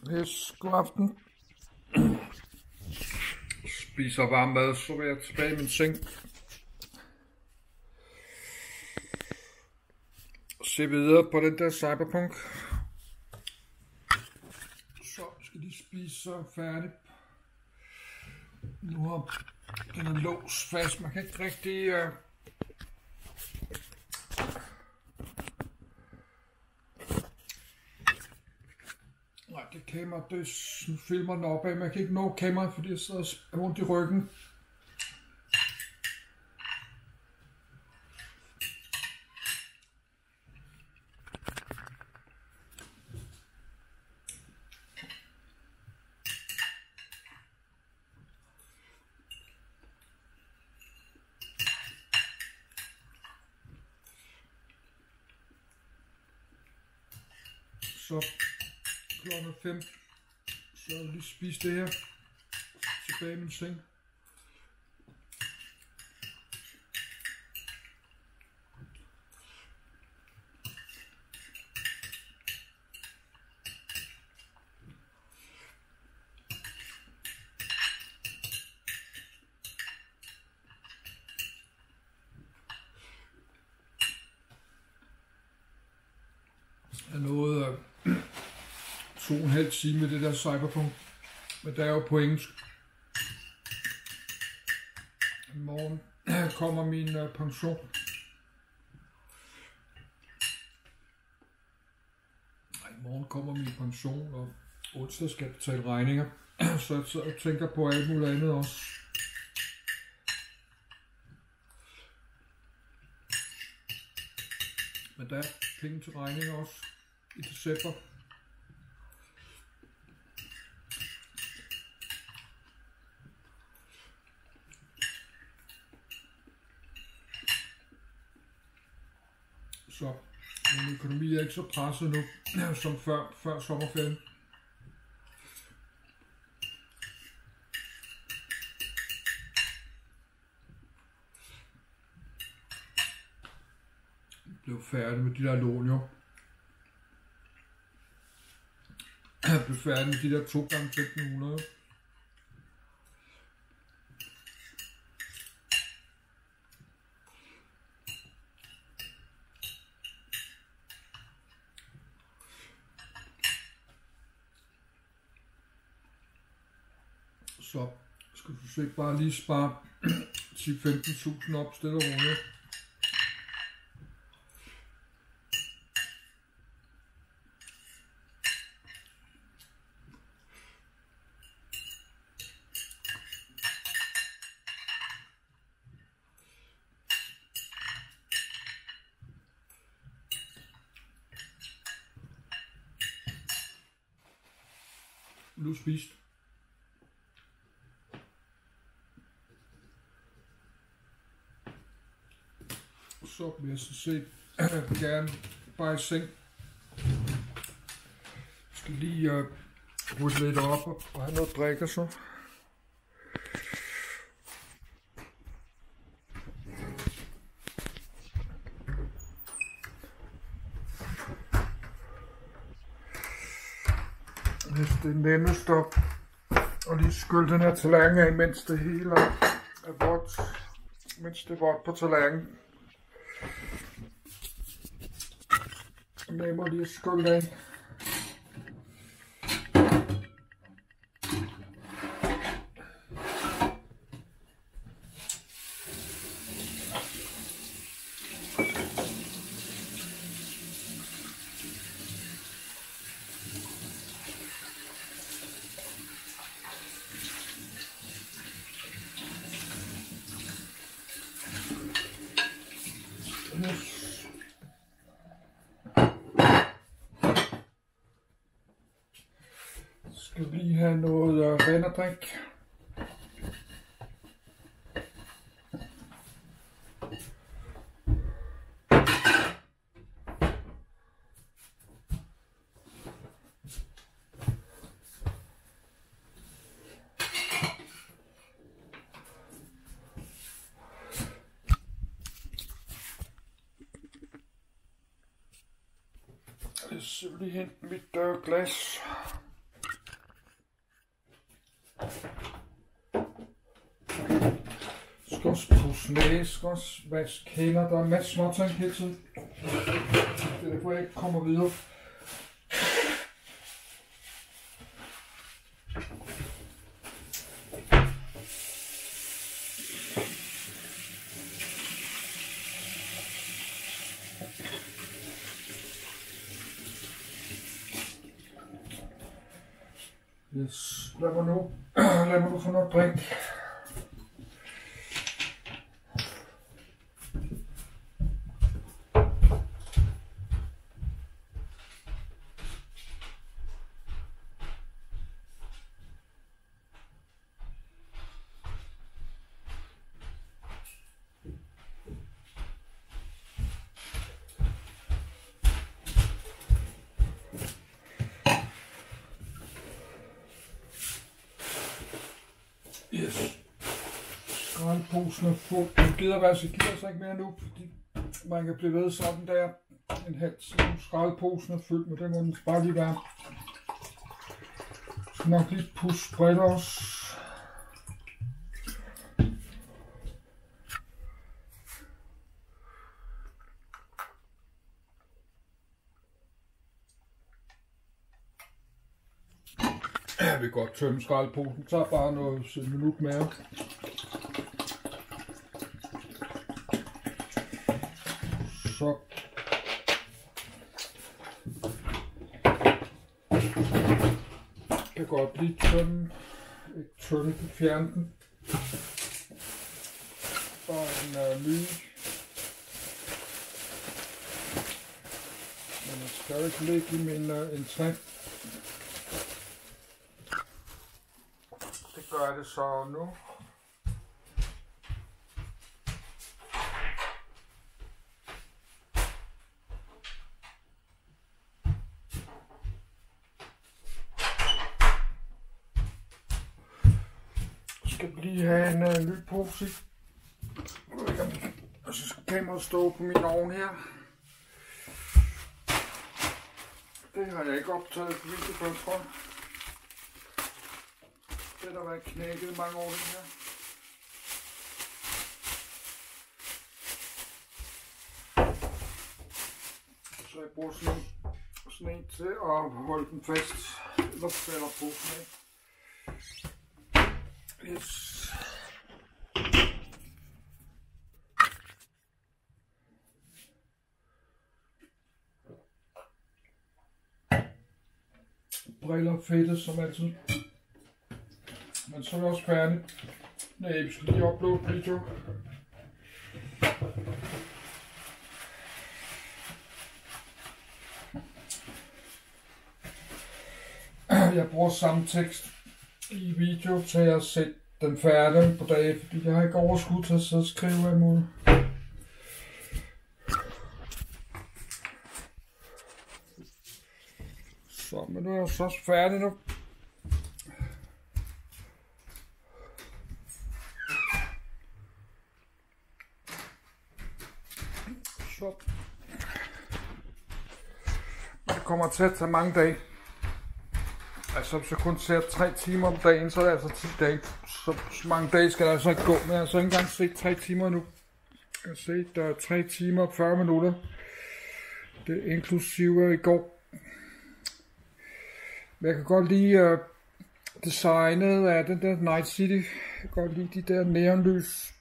Yes, god aften. Spiser varm mad, så vil jeg tilbage i min seng. Se videre på den der Cyberpunk. Så skal de spise færdigt. Nu har den er låst fast. Man kan ikke rigtig... Nej, det kamera, det filmer den opad. Man kan ikke nå kameraet, fordi jeg sidder rundt i ryggen. Så klokken 5, så jeg lige spise det her, tilbage i min seng. Jeg nåede 2,5 timer med det der Cyberpunk, men der er jo på engelsk. I morgen kommer min pension. I morgen kommer min pension, og onsdag skal jeg betale regninger, så jeg tænker på alt muligt andet også. Men der er penge til regninger også i december. Så min økonomi er ikke så presset nu, som før sommerferien. Jeg blev færdig med de der lån, jo. Jeg blev færdig med de der 2 gange 1500. Så skal du se bare lige spare 10-15.000 op, stille og roligt. Nu spist. Så vil jeg så set gerne bare i seng. Jeg skal lige rydde lidt op og have noget at drikke så. Det er nemmest at lige skylle den her tallerken af, mens det hele er vådt. Mens det er vådt på tallerkenen. Nemmere lige at skylle af. Skal lige have noget vand og drik. Jeg skal lige hente mit glas. Skal også pusse næse, skal også vaske hænder. Der er en masse småting hele tiden. Det er derfor jeg ikke kommer videre. Yes. Lad mig nu få noget drik. Yes. Skraldposen er fuld. Jeg gider altså ikke mere nu, fordi man kan blive ved sådan der en halv time. Skraldposen er fyldt, men det må den bare lige være. Så nok lige pusse briller også. Jeg vil godt tømme skraldposen. Det tager bare noget 7 minutter mere. Så kan godt lige tømme. Ikke tømme den, fjerne den. Og en ny. Men jeg skal ikke ligge i min entré. Det gør det så nu. Skal lige have en ny pose. Og så skal kameraet stå på min ovn her. Det har jeg ikke optaget på video, tror jeg. Det har været knækket mange år, det her. Så jeg bruger sådan en til at holde den fast. Eller falder på sådan en. Yes. Briller fedtet som altid. Men så er det også færdigt. Nej, vi skal lige uploade video. Jeg bruger samme tekst i video til at sætte den færdig på dage, fordi jeg har ikke overskud til at sidde og skrive imod. Så, men nu er jeg så færdig nu. Så. Det kommer til at tage mange dage. Altså hvis jeg kun ser 3 timer om dagen, så er det altså 10 dage. Så mange dage skal der altså ikke gå, men jeg har så ikke engang set 3 timer nu. Jeg har set, der er 3 timer og 40 minutter. Det er inklusive i går. Men jeg kan godt lide designet af den der Night City. Jeg kan godt lide de der neonlys.